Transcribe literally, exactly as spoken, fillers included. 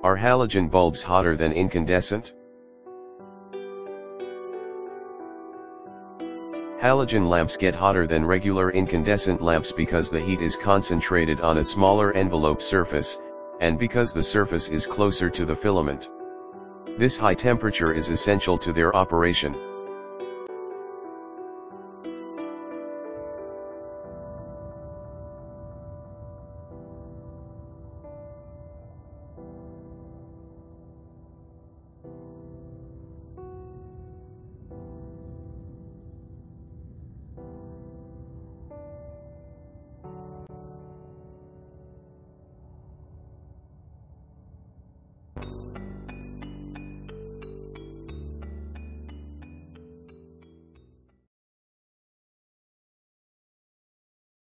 Are halogen bulbs hotter than incandescent? Halogen lamps get hotter than regular incandescent lamps because the heat is concentrated on a smaller envelope surface, and because the surface is closer to the filament. This high temperature is essential to their operation.